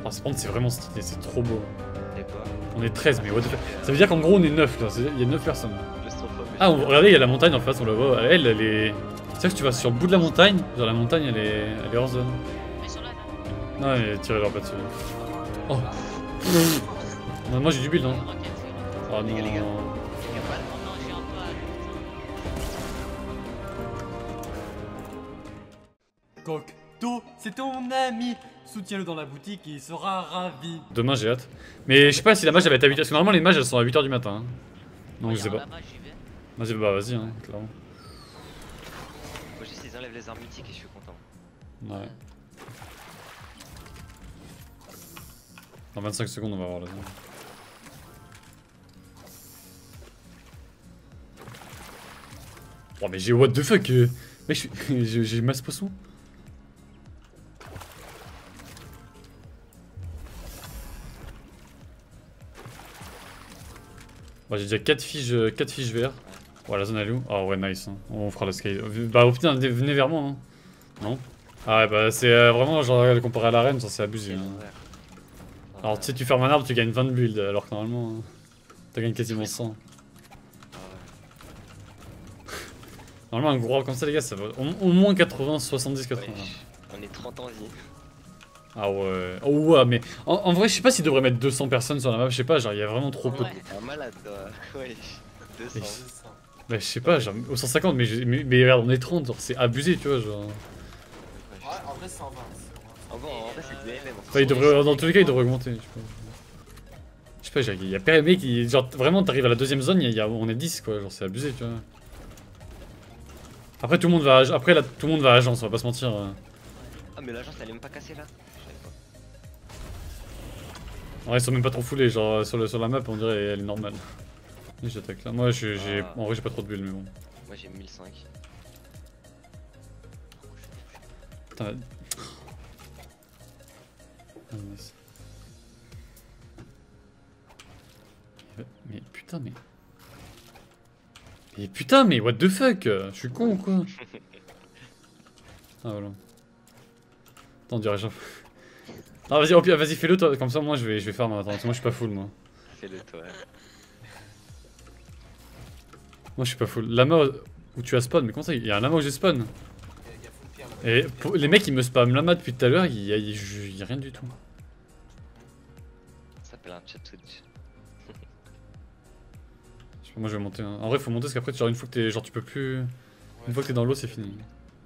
Oh, spawn, c'est vraiment stylé, c'est trop beau. Et quoi? On est 13, mais what the fuck. Ça veut dire qu'en gros, on est 9 là, il y a 9 personnes. Ah, Claustrophobe. regardez, il y a la montagne en face, on la voit. Elle est. Tu sais que tu vas sur le bout de la montagne, genre la montagne, elle est hors zone. Ils sont là, là. Non, mais tirez leur pas dessus. Oh. Non, moi j'ai du build, hein. Rocket, Oh Les gars, les gars. non. il y a pas de monde danger en toi. Cocteau, c'est ton ami. Soutiens-le dans la boutique et il sera ravi. Demain j'ai hâte. Mais je sais pas si la mage elle va être à 8h. Parce que normalement les mages elles sont à 8h du matin. Hein. Donc je sais pas. Là-bas, j'y vais. Vas-y, bah vas-y, hein, clairement. Moi juste ils enlèvent les armes mythiques et je suis content. Ouais. Dans 25 secondes on va voir là. Oh mais j'ai what the fuck mec j'ai masse poisson. Bon, j'ai déjà 4 fiches verts. Ouais, la zone elle est où? Oh ouais, nice. Hein. On fera le skate. Bah, au putain, venez vers moi. Hein. Non? Ah ouais, bah c'est vraiment genre comparé à l'arène, ça c'est abusé. Hein. Alors, tu sais, tu fermes un arbre, tu gagnes 20 de build, alors que normalement, hein, tu gagnes quasiment 100. Normalement, un gros arbre comme ça, les gars, ça va au moins 80, 70, 80. Ouais, on est 30 ans vie. Ah ouais. Oh ouais, mais en vrai, je sais pas s'ils devraient mettre 200 personnes sur la map, je sais pas, genre, il y a vraiment trop peu. Ouais. T'es un malade toi. Ouais. 200. Bah, je sais pas, genre, au 150, mais regarde, on est 30, genre, c'est abusé, tu vois, genre. Ouais, en vrai, 120. En vrai c'est du MM. Enfin, il devrait, dans tous les cas, il devrait augmenter, je sais pas, il y a pas mec qui, genre, vraiment, t'arrives à la deuxième zone, on est 10, quoi, genre, c'est abusé, tu vois. Après, tout le monde va à agence, on va pas se mentir. Ah mais l'agence elle est même pas cassée là. Je savais pas. En vrai, ils sont même pas trop foulés, genre, sur la map, on dirait, elle est normale. Et j'attaque là. Moi, en vrai, j'ai pas trop de bulles, mais bon. Moi j'ai 1005. Putain. Ah, nice. Mais putain, mais. Mais putain, mais what the fuck? Je suis con ou quoi? Ah voilà. Attends, on dirait genre. Ah vas-y, vas-y, fais-le toi, comme ça moi je vais faire ma. Attends, moi je suis pas full moi. Fais-le toi. Moi je suis pas full. Lama où tu as spawn, mais comment ça? Il y a un lama où j'ai spawn. Il y a full pierre là-bas. Et les mecs ils me spamment lama depuis tout à l'heure, il y a rien du tout. Ça s'appelle un chat Twitch. Je sais pas, moi je vais monter. Hein. En vrai faut monter parce qu'après genre une fois que t'es. Genre tu peux plus. Une fois que t'es dans l'eau c'est fini.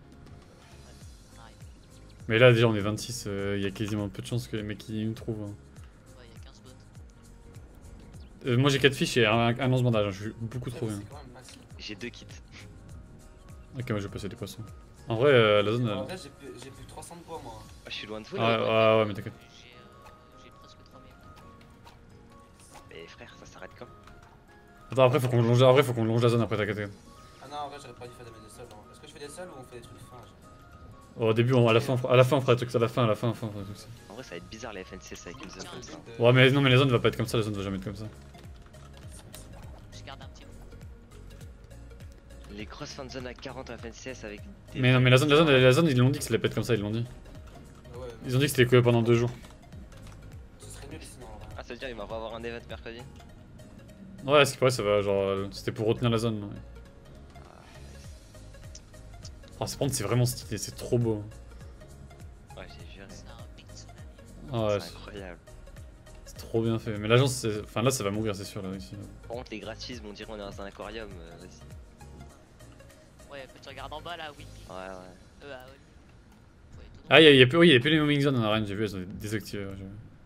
Mais là déjà on est 26, il y a quasiment peu de chances que les mecs ils nous trouvent. Hein. Ouais, il y a 15 bots. Moi j'ai 4 fiches et un lance bandage, hein. Je suis beaucoup trop bien. C'est quand même massif. J'ai 2 kits. Ok, moi je vais passer des poissons. En vrai la zone. En vrai, j'ai plus 300 de bois moi. Ah, je suis loin de vous Ah là. ouais, mais t'inquiète. J'ai presque 3000. Mais frère, ça s'arrête quand? Attends, après faut qu'on longe la zone après, t'inquiète. Ah non, en vrai, j'aurais pas dû faire des mettre des sols. Hein. Est-ce que je fais des sols ou on fait des trucs fins? Au début, à la fin on fera des trucs, à la fin on fera des trucs. Ça. En vrai, ça va être bizarre les FNCS avec une zone comme ça. Ouais, mais non, mais la zone va pas être comme ça, la zone va jamais être comme ça. Je garde un petit moment. Les grosses fan zones à 40 FNCS avec des. Mais non, mais la zone ils l'ont dit que ça allait pas être comme ça, ils l'ont dit. Ah ouais, Ils ont dit que c'était que pendant 2 jours. ce serait mieux sinon. En vrai. Ah, ça veut dire qu'il va avoir un event mercredi? Ouais, ce qui paraît, ça va, genre, c'était pour retenir la zone. Ouais. Oh, spawn, c'est vraiment stylé, c'est trop beau. Ouais, j'ai vu. C'est un big tsunami. Ah ouais, C'est incroyable. c'est trop bien fait. Mais l'agence, enfin là, ça va mourir, c'est sûr, là, ici. Par contre, les graphismes, on dirait on est dans un aquarium. Vas-y. Ouais, quand tu regardes en bas là, oui. Ouais, ouais. Ah ouais. Ouais, tout droit. Ah, il y a plus les moving zones en arène, j'ai vu, elles sont désactivées. Ouais,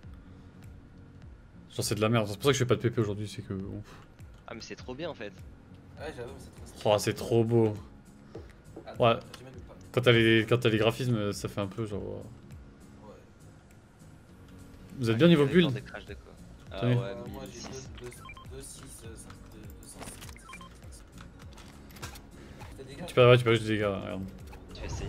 genre, c'est de la merde, c'est pour ça que je fais pas de PP aujourd'hui, c'est que. Bon. Ah, mais c'est trop bien en fait. Ouais, j'avoue, c'est trop stylé. Oh, c'est trop beau. Attends, Ouais. j'ai même pas. Quand t'as les graphismes, ça fait un peu genre. Ouais. Vous êtes bien niveau build? De crash de quoi? Ah Tenez. ouais, Moi j'ai 1006. 2, 6, 206. T'as des gars? Tu peux juste des dégâts, regarde. Tu essayes.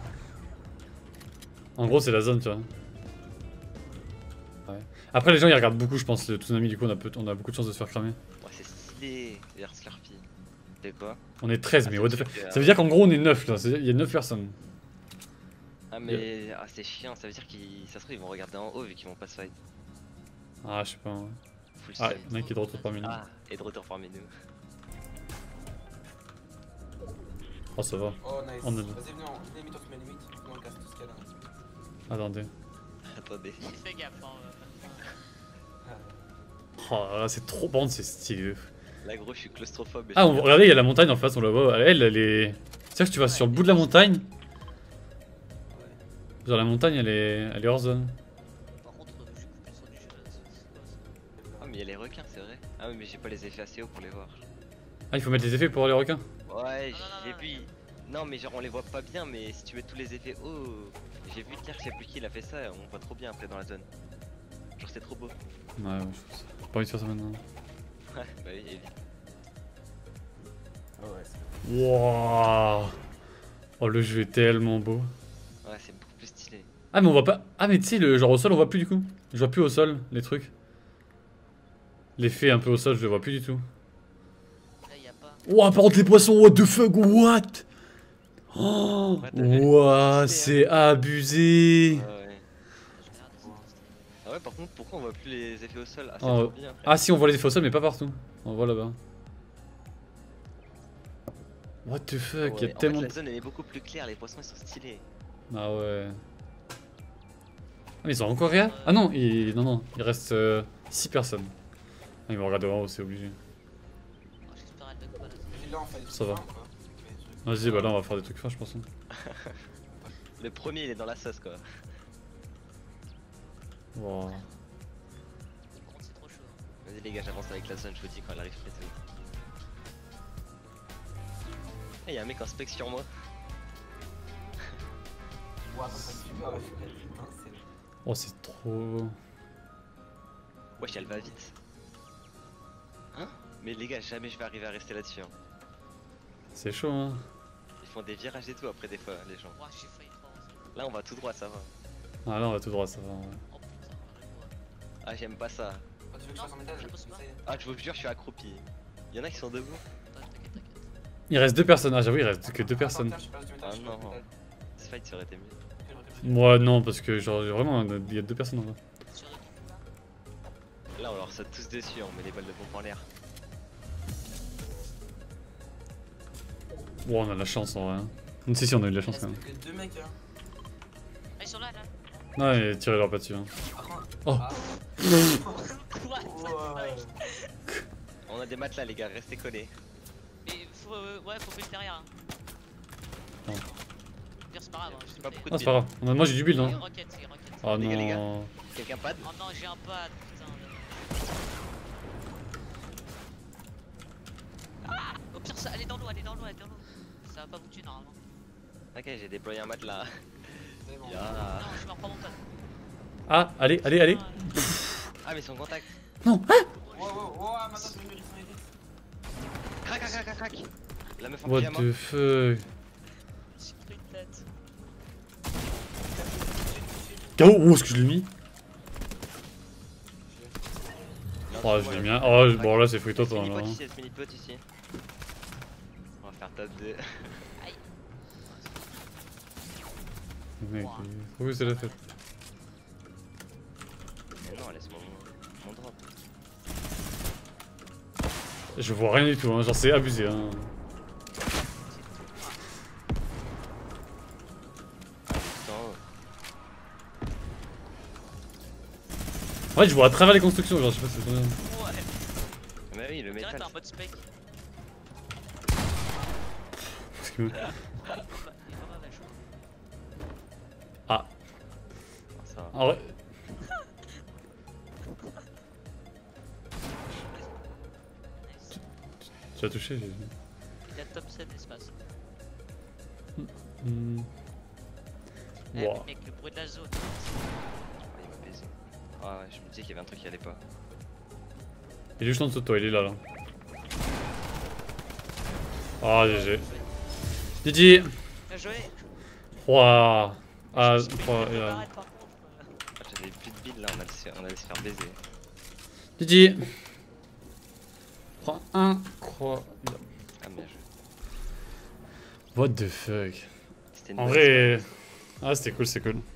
En gros, c'est la zone, tu vois. Ouais. Après, les gens ils regardent beaucoup, je pense, le tsunami, du coup, on a beaucoup de chances de se faire cramer. Ouais, c'est stylé. Vers Slurpee. C'est quoi? On est 13, Ah, mais c'est what the le fuck. truc, Ça veut dire qu'en gros, on est 9 là, il y a 9 personnes. Ah, Ah mais c'est chiant, ça veut dire qu'ils ça se trouve ils vont regarder en haut vu qu'ils vont pas se fight. Ah, je sais pas. Ouais. Full Ah, side. il y en a qui est de retour parmi nous. Ah, et de retour parmi nous. Oh, ça va. Oh nice. On est- Vas-y, venez, limite, on se met limite. On casse tout ce qu'il y a là. Attendez. Attendez. Fais gaffe, hein. Oh là là, c'est trop bon, c'est stylé. Là gros je suis claustrophobe. Et Ah, je suis regardez, il y a la montagne en face, on la voit. Elle est. C'est-à-dire que tu vas sur le bout de la montagne. Genre, la montagne, elle est hors zone. Par contre, je suis coupé sur du jeu là. Ah mais il y a les requins c'est vrai. Ah oui mais j'ai pas les effets assez hauts pour les voir. Ah, il faut mettre les effets pour les requins. Ouais Non, non, j'ai non, vu. Non mais genre on les voit pas bien mais si tu mets tous les effets hauts. J'ai vu hier, je sais plus qui il a fait ça et on voit trop bien après dans la zone. Genre c'est trop beau. Ouais, j'ai pas envie de faire ça maintenant. Ouais bah oui évidemment. Oh ouais, c'est Wouah. Oh, le jeu est tellement beau. Ouais c'est beaucoup plus stylé. Ah, mais on voit pas. Ah, mais tu sais, le genre au sol, on voit plus du coup. Je vois plus au sol les trucs. L'effet un peu au sol, je le vois plus du tout. Là, y a pas. Ouah, par contre, les poissons, what the fuck, what? Oh, Ouais, t'as vu, ouah, c'est c'est abusé. Ouais. Je regarde, c'est trop Ah ouais par contre pourquoi on voit plus les effets au sol? Ah c'est Oh. trop bien. frère. Ah, si, on voit les effets au sol, mais pas partout. On voit là-bas. What the fuck, Ouais, il y a en tellement fait, de. la zone elle est beaucoup plus claire, les poissons ils sont stylés. Ah ouais. Ah, mais ils sont encore rien? Ah non, non, il reste 6 personnes. Ah, ils vont regarder en haut, c'est obligé. Oh, j'espère elle bug pas là. Puis là, on fait des Ça va. trucs fins, quoi. Mais des trucs- Vas-y, bah là, on va faire des trucs fins, je pense. Le premier il est dans la sauce quoi. Wow. Par contre, c'est trop chaud. Hein. Vas-y les gars j'avance avec la zone, je vous dis quand elle arrive très vite. Eh y'a un mec en spec sur moi. Ouah, comme ça, super. Putain, c'est. Oh, c'est trop. Wesh elle va vite. Hein? Mais les gars jamais je vais arriver à rester là-dessus. Hein. C'est chaud, hein. Ils font des virages et tout après des fois les gens. Ouah, j'ai failli trop avancer. Là on va tout droit ça va. Ah, là, on va tout droit, ça va. Ouais. Oh putain, je vois. Ah j'aime pas ça. Oh, tu veux que je fasse un étage? je pose pas. Essaye. Ah je vous jure je suis accroupi. Y'en a qui sont debout. T'inquiète, t'inquiète. Il reste 2 personnes. Ah, j'avoue, il reste que 2 personnes. Je sais pas, je sais pas, Ah je sais pas, non. je sais pas. Ce fight ça aurait été mieux. Moi, non, parce que, genre, vraiment, il y a 2 personnes en vrai. Sur Là on leur saute tous dessus, on met les balles de pompe en l'air. Wow, on a de la chance en vrai. Hein. Si, on a eu de la chance quand même. Il reste que deux mecs, hein. Ah, ils sont là, là. Non, mais tirez leur pas dessus. Hein. Par contre. Oh. Ah. Quoi? Ouais. On a des matelas les gars, restez collés. Mais faut, ouais, faut build derrière. Hein. Non. Pire, c'est pas grave. Hein, C'est pas beaucoup Ah, de c'est pas grave. Moi, j'ai du build. C'est Hein. rocket, c'est rocket. Oh Les gars, les gars. non. Quelqu'un pad? Oh non, j'ai un pad, putain. Ah, au pire, ça, allez dans l'eau, allez dans l'eau, allez dans l'eau. Ça va pas vous tuer normalement. Ok j'ai déployé un matelas. C'est bon. Ya. Non, je me reprends mon pad. Ah, allez, allez, allez. Ah mais ils sont en contact. Non. Ah. Wow, maintenant je me mérite son edit. Crac crac crac crac. La meuf en What pyjama. the fuck. J'ai pris une tête. KO. Où est-ce que je l'ai mis? Oh, je l'ai mis. Oh, bon, là, c'est free top. Mini Hein, pot là. ici, mini pot ici. On va faire top 2. Mec, oui, c'est la fête. Non laisse-moi mon drop. Je vois rien du tout, hein. Genre, c'est abusé. Hein. Tout en haut. En fait, je vois à travers les constructions. Genre, je sais pas si c'est bien. Ouais. Mais oui le Là, métal. t'as un mode spec. Parce que- Il est pas mal, je crois. Ah, Ça va. en vrai. Nice. Tu as touché, j'ai vu. Il a top 7 d'espace. Hmm. Eh, Wow. mais mec, le bruit de la zone. Ah, il m'a baisé. Ah ouais je me disais qu'il y avait un truc qui allait pas. Il est juste en dessous de toi, il est là. Là. Ah, GG. GG. Bien joué. Ouah. Ah, Je suis ouah, pris une yeah. barrette, par contre. Ah, j'avais plus de build là, on allait se faire baiser. GG. Prends incroyable. Ah bien joué. What the fuck. C'était une En bonne vrai, Ah, c'était cool, c'est cool.